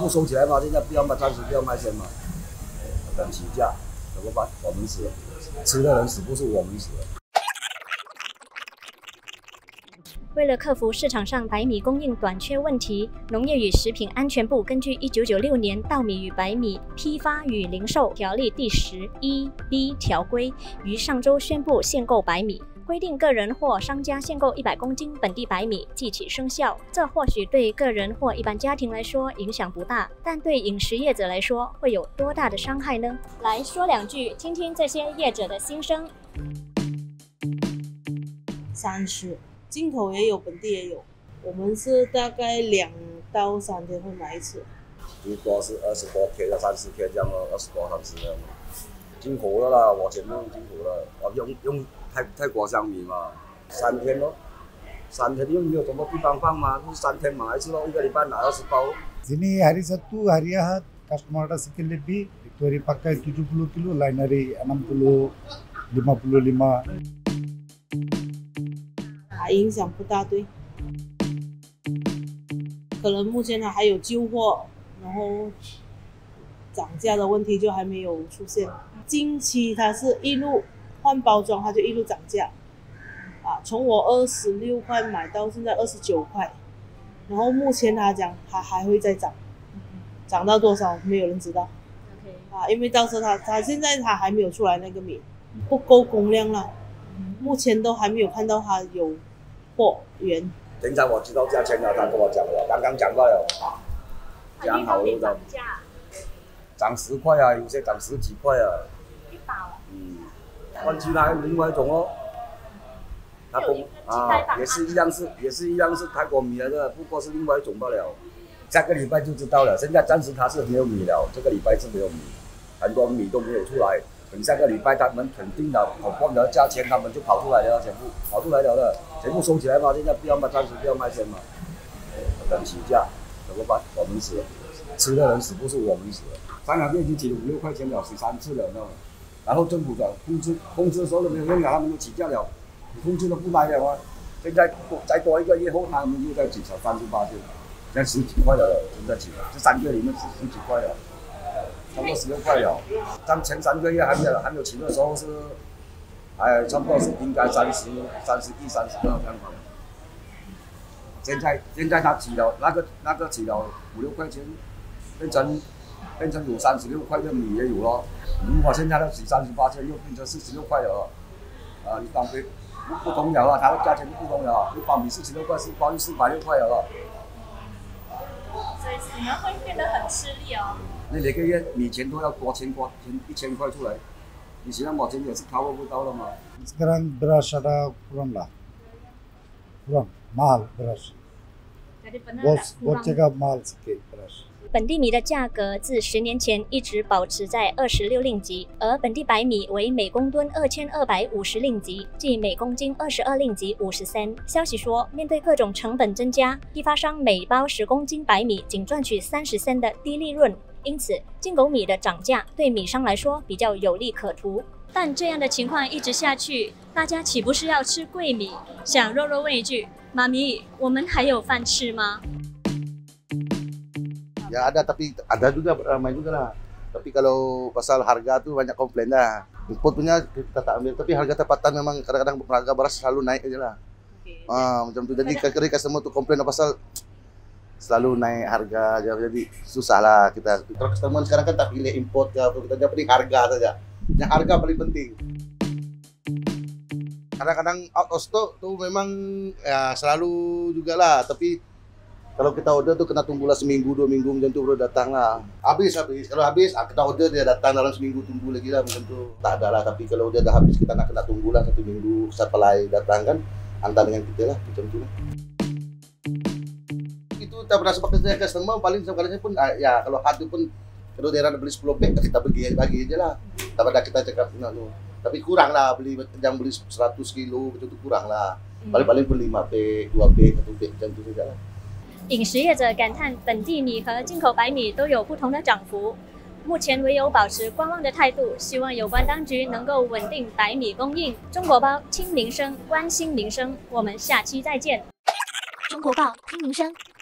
部收起来嘛，现在不要卖，暂时不要卖先嘛，等起价怎么办？我们死了，吃的人死，不是我们死了。 为了克服市场上白米供应短缺问题，农业与食品安全部根据1996年《稻米与白米批发与零售条例》第11B 条规，于上周宣布限购白米。规定个人或商家限购100公斤本地白米即起生效。这或许对个人或一般家庭来说影响不大，但对饮食业者来说会有多大的伤害呢？来说两句，听听这些业者的心声。 30，进口也有，本地也有。我们是大概2到3天会买一次。 最多是20多天的，30天这样咯，20多30这样。进口的啦，我全部进口的，我用泰国香米嘛，3天咯，3天又没有什么地方放嘛，就3天买一次咯，1个礼拜拿20包。 Sini hari Sabtu, hari Ahad, customer ada sikit lebih, itu hari pakai 70 kilo, lain hari 60, 55. 影响不大，对。可能目前还有旧货，然后涨价的问题就还没有出现。近期它是一路换包装，它就一路涨价，从我26块买到现在29块，然后目前他讲它还会再涨，涨到多少没有人知道。因为到时候它现在它还没有出来那个米，不够供量了，目前都还没有看到它有货源。 现在我知道价钱了，他跟我讲了，刚刚讲过了，讲好了的，涨10块啊，有些涨10几块啊。 一包。 换其他另外一种哦，它也是一样是泰国米来的，不过是另外一种罢了。下个礼拜就知道了，现在暂时它是没有米了，这个礼拜是没有米，很多米都没有出来。等下个礼拜他们肯定的跑光的价钱，他们就跑出来了，全部跑出来了的，全部收起来嘛。现在不要卖，暂时不要卖先嘛，等起价怎么办？我们死了，吃的人死，不是我们死了。上海面已经起了5、6块钱了，13次了，知道吗？然后政府的控制的时候都没有用了，他们都起价了，你控制都不来了啊！现在再多1个月后，他们又在起成38次，现在10几块了，现在起了，这3个月里面10几块了。差不多16块了，前3个月还没有起的时候是，差不多是应该31、32这样子。现在它起了那个起了5、6块钱，变成有36块的米也有咯。如果现在要起38千，又变成46块了，一般不同了啊，它的价钱不同了，一包米46块，4包就460块了。 所以你们会变得很吃力哦。 你每个月米钱都要多1000块出来，你现在目前也是 cover 不到了嘛。 Sekarang beras ada kurang lah, kurang mahal beras. Bos jaga mahal sikit beras. 本地米的价格自10年前一直保持在26令吉，而本地白米为每公吨2250令吉，即每公斤22令吉50仙。消息说，面对各种成本增加，批发商每包10公斤白米仅赚取30仙的低利润，因此进口米的涨价对米商来说比较有利可图。但这样的情况一直下去，大家岂不是要吃贵米？想肉问一句，妈咪，我们还有饭吃吗 ？Ya ada, tapi ada juga ramai juga lah. Tapi kalau pasal harga tu banyak komplain dah. Import punya kita tak ambil, tapi harga tempatan memang kadang-kadang harga beras selalu naik aja lah. Macam tu. Jadi kadang-kadang customer tu komplain pasal selalu naik harga aja. Jadi susah lah kita. Customer sekarang kan tak pilih import ke apa, kita penting harga saja. Yang harga paling penting. Kadang-kadang out of stock tu memang ya selalu juga lah, tapi kalau kita order tu kena tunggulah seminggu 2 minggu macam tu baru datang lah. Habis. Kalau habis kita order dia datang dalam seminggu, tunggu lagi lah macam tu. Tak ada lah, tapi kalau dia dah habis kita nak kena tunggulah 1 minggu supply datang kan. Hantar dengan kita lah macam tu lah. Itu tak pernah sebab kita customer paling sekalinya pun ya kalau hard pun kalau dia nak beli 10 pack kita bagi aja lah. Tak pada kita cakap tu. Tapi kurang lah yang beli 100 kilo macam tu kurang lah. Paling pun 5 pack, 2 pack, 1 pack macam tu saja lah. 饮食业者感叹，本地米和进口白米都有不同的涨幅，目前唯有保持观望的态度，希望有关当局能够稳定白米供应。中国报听民生，关心民生，我们下期再见。中国报听民生。